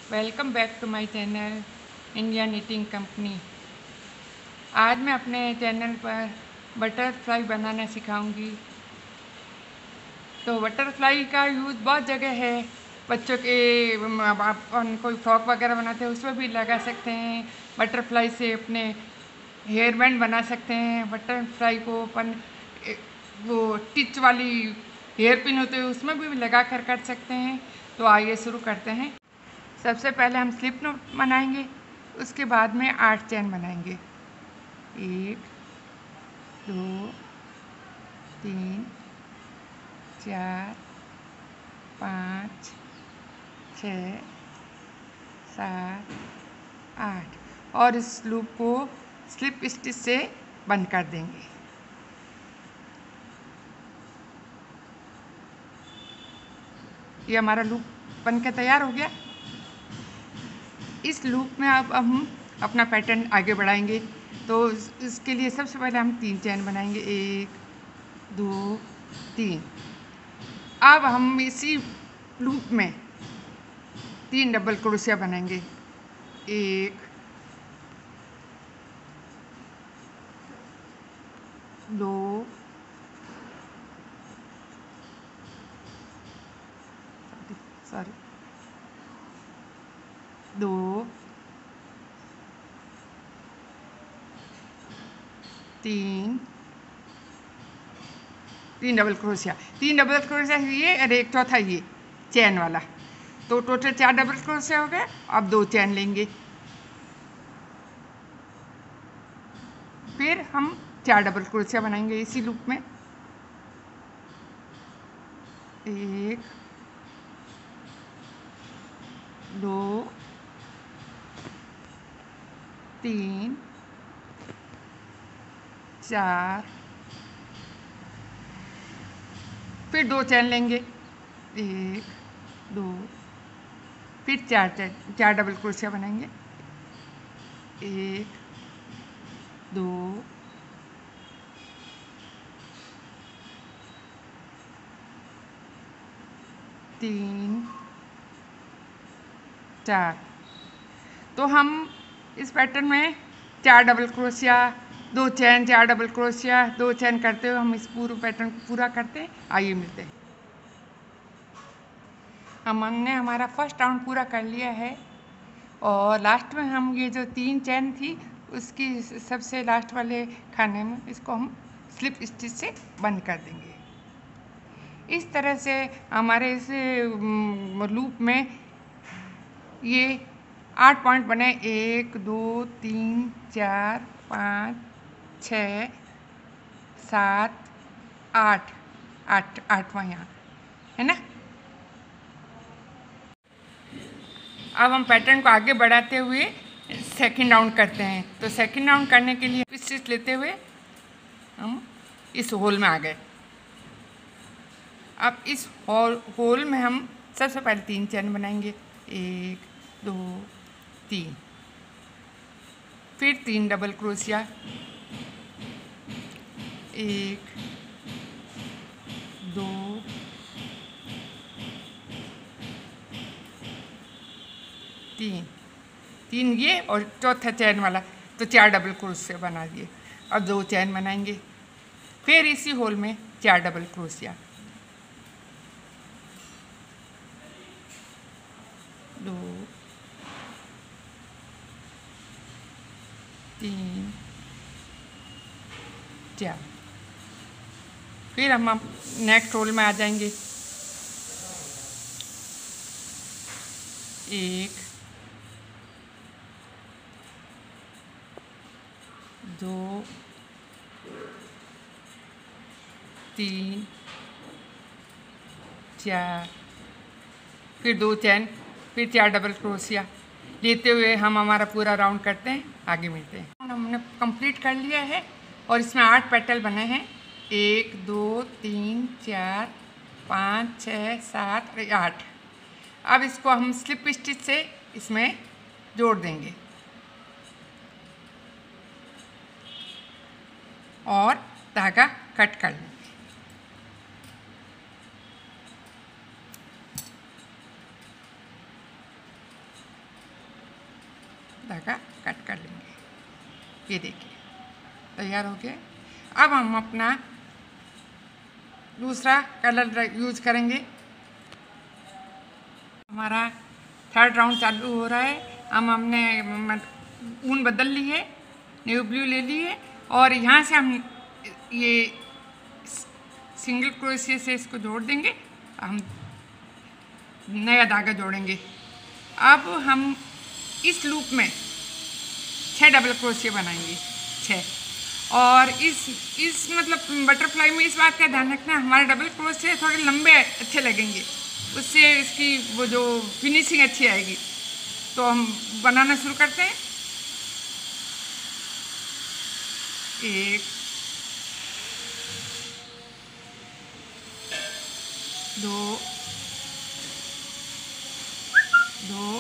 Welcome back to my channel India knitting company. आज मैं अपने चैनल पर बटरफ्लाई बनाना सिखाऊंगी। तो बटरफ्लाई का यूज़ बहुत जगह है। बच्चों के अपन कोई फ्रॉक वगैरह बनाते हैं उसमें भी लगा सकते हैं। बटरफ्लाई से अपने हेयर बैंड बना सकते हैं। बटरफ्लाई को अपन वो टिच वाली हेयर पिन होते हैं उसमें भी लगा कर सकते हैं। तो आइए शुरू करते हैं। सबसे पहले हम स्लिप नोट बनाएंगे, उसके बाद में 8 चैन बनाएंगे। 1 2 3 4 5 6 7 8 और इस लूप को स्लिप स्टिच से बंद कर देंगे। ये हमारा लूप बन के तैयार हो गया। इस लूप में अब हम अपना पैटर्न आगे बढ़ाएंगे। तो इसके लिए सबसे पहले हम 3 चैन बनाएंगे। 1 2 3। अब हम इसी लूप में 3 डबल क्रोशिया बनाएंगे। 1 2 2 3 डबल क्रोशिया। 3 डबल क्रोशिया ये और एक चौथा ये चैन वाला, तो टोटल 4 डबल क्रोशिया हो गए। अब 2 चैन लेंगे, फिर हम 4 डबल क्रोशिया बनाएंगे इसी लूप में। 1 2 3 4, फिर 2 चैन लेंगे। 1 2, फिर 4 डबल क्रोशिया बनाएंगे। 1 2 3 4। तो हम इस पैटर्न में 4 डबल क्रोशिया, 2 चैन, 4 डबल क्रोशिया, 2 चैन करते हुए हम इस पूरे पैटर्न को पूरा करते हैं। आइए मिलते हैं। हमने हमारा फर्स्ट राउंड पूरा कर लिया है और लास्ट में हम ये जो 3 चैन थी उसकी सबसे लास्ट वाले खाने में इसको हम स्लिप स्टिच से बंद कर देंगे। इस तरह से हमारे इस लूप में ये 8 पॉइंट बने। 1 2 3 4 5 6 7 8, 8वां यहाँ है ना। अब हम पैटर्न को आगे बढ़ाते हुए सेकंड राउंड करते हैं। तो सेकंड राउंड करने के लिए स्टिच लेते हुए हम इस होल में आ गए। अब इस होल में हम सबसे पहले 3 चैन बनाएंगे। 1 2 3, फिर 3 डबल क्रोशिया। 1 2 3 ये और चौथा चैन वाला, तो 4 डबल क्रोशिया बना दिए। अब 2 चैन बनाएंगे, फिर इसी होल में 4 डबल क्रोशिया। 2 3 4, फिर हम नेक्स्ट होल में आ जाएंगे। 1 2 3 4, फिर 2 चैन, फिर 4 डबल क्रोशिया लेते हुए हम हमारा पूरा राउंड करते हैं। आगे मिलते हैं। हमने कंप्लीट कर लिया है और इसमें 8 पेटल बने हैं। 1 2 3 4 5 6 7 8। अब इसको हम स्लिप स्टिच से इसमें जोड़ देंगे और धागा कट कर लेंगे। धागा कट कर लेंगे। ये देखिए तैयार हो गया। अब हम अपना दूसरा कलर यूज करेंगे। हमारा थर्ड राउंड चालू हो रहा है। हम हमने ऊन बदल ली है, नेवी ब्लू ले ली है और यहाँ से हम ये सिंगल क्रोशिया से इसको जोड़ देंगे। हम नया धागा जोड़ेंगे। अब हम इस लूप में 6 डबल क्रोशिया बनाएंगे, 6। और इस मतलब बटरफ्लाई में इस बात का ध्यान रखना, हमारे डबल क्रोशिया थोड़े लंबे अच्छे लगेंगे, उससे इसकी वो जो फिनिशिंग अच्छी आएगी। तो हम बनाना शुरू करते हैं। 1 2 2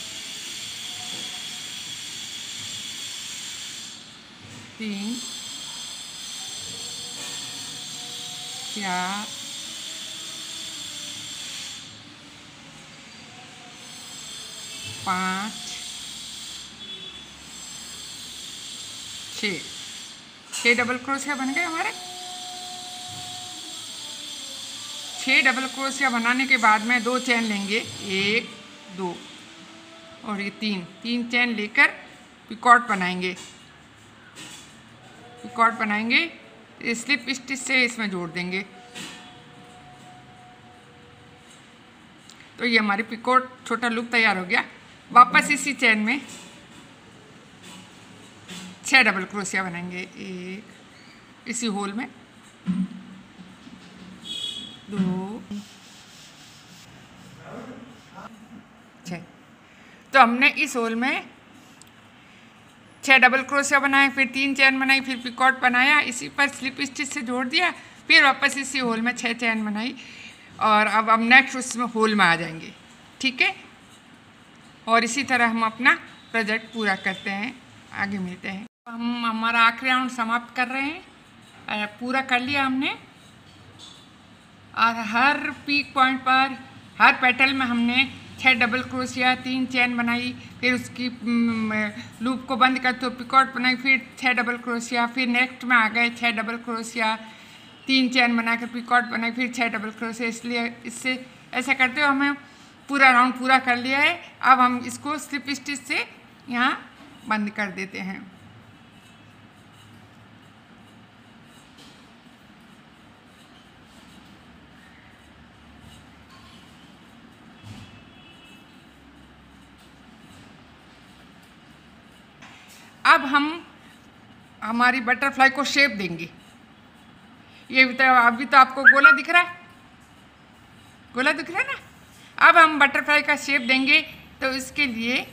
3 4 5 6 डबल क्रोशिया बन गए हमारे। 6 डबल क्रोशिया बनाने के बाद में 2 चैन लेंगे, 1 2 और ये 3 चैन लेकर पिकॉट बनाएंगे। पिकॉट बनाएंगे, स्लिप स्टिच से इसमें जोड़ देंगे। तो ये हमारी पिकॉट छोटा लूप तैयार हो गया। वापस इसी चैन में 6 डबल क्रोशिया बनाएंगे, 1 इसी होल में, 2 6। तो हमने इस होल में 6 डबल क्रोशिया बनाए, फिर 3 चैन बनाई, फिर पिकॉट बनाया, इसी पर स्लिप स्टिच से जोड़ दिया, फिर वापस इसी होल में 6 चैन बनाई और अब हम नेक्स्ट उसमें होल में आ जाएंगे। ठीक है, और इसी तरह हम अपना प्रोजेक्ट पूरा करते हैं। आगे मिलते हैं। हम हमारा आखिरी राउंड समाप्त कर रहे हैं। पूरा कर लिया हमने और हर पीक पॉइंट पर, हर पेटल में हमने 6 डबल क्रोशिया, 3 चैन बनाई, फिर उसकी लूप को बंद कर तो पिकॉट बनाई, फिर 6 डबल क्रोशिया, फिर नेक्स्ट में आ गए 6 डबल क्रोशिया, 3 चैन बनाकर पिकॉट बनाई, फिर 6 डबल क्रोशिया। इसलिए इससे ऐसा करते हुए हमें पूरा राउंड पूरा कर लिया है। अब हम इसको स्लिप स्टिच से यहाँ बंद कर देते हैं। अब हम हमारी बटरफ्लाई को शेप देंगे। ये अभी तो आपको गोला दिख रहा है, गोला दिख रहा है ना। अब हम बटरफ्लाई का शेप देंगे, तो इसके लिए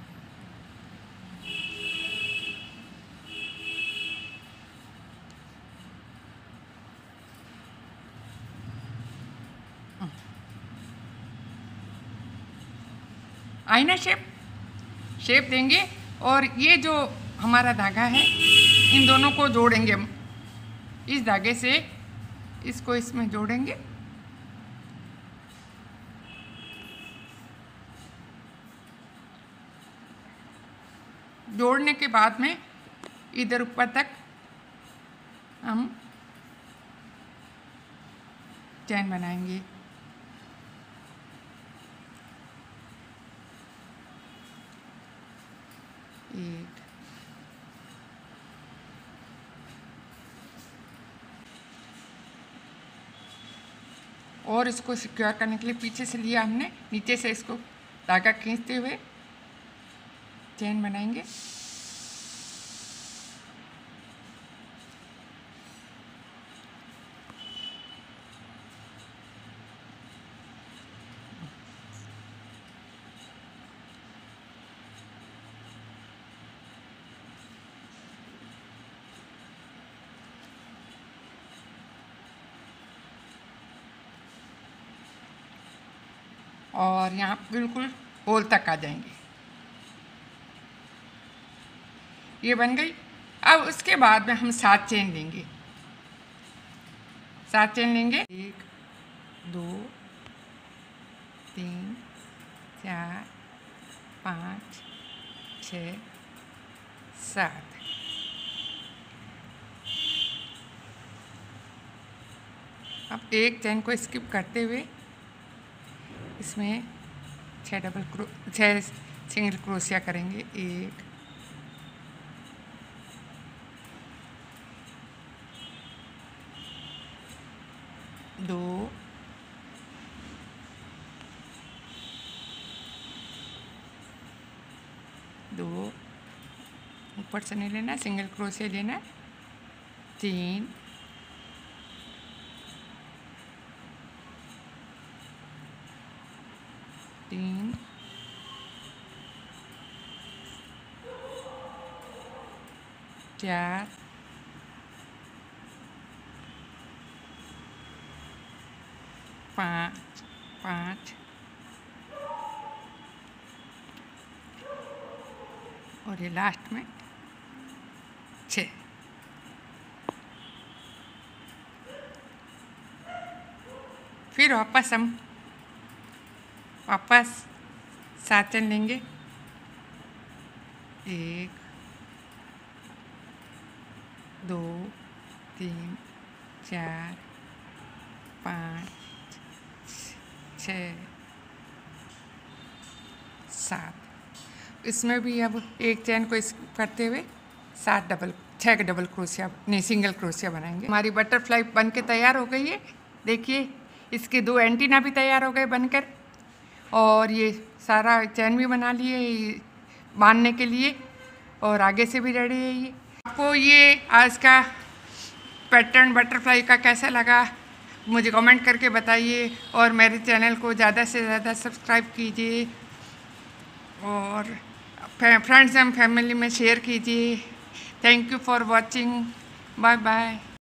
आईना शेप देंगे और ये जो हमारा धागा है, इन दोनों को जोड़ेंगे हम। इस धागे से इसको इसमें जोड़ेंगे। जोड़ने के बाद में इधर ऊपर तक हम चैन बनाएंगे। एक, और इसको सिक्योर करने के लिए पीछे से लिया हमने, नीचे से इसको धागा खींचते हुए चैन बनाएंगे। और यहाँ बिल्कुल होल तक आ जाएंगे। ये बन गई। अब उसके बाद में हम 7 चेन लेंगे। 7 चेन लेंगे, 1 2 3 4 5 6 7। अब एक चेन को स्किप करते हुए इसमें 6 सिंगल क्रोशिया करेंगे। 1 2 2 ऊपर से नहीं लेना, सिंगल क्रोशिया लेना। 3 3 4 5 5 और ये लास्ट में 6। फिर वापस 7 चेन लेंगे। 1 2 3 4 5 6 7। इसमें भी अब एक चेन को इस करते हुए 6 डबल क्रोशिया नहीं सिंगल क्रोशिया बनाएंगे। हमारी बटरफ्लाई बनके तैयार हो गई है। देखिए इसके 2 एंटीना भी तैयार हो गए बनकर, और ये सारा चैन भी बना लिए बांधने के लिए, और आगे से भी रेडी है ये। आपको ये आज का पैटर्न बटरफ्लाई का कैसा लगा मुझे कमेंट करके बताइए, और मेरे चैनल को ज़्यादा से ज़्यादा सब्सक्राइब कीजिए और फ्रेंड्स एंड फैमिली में शेयर कीजिए। Thank you for watching. Bye bye.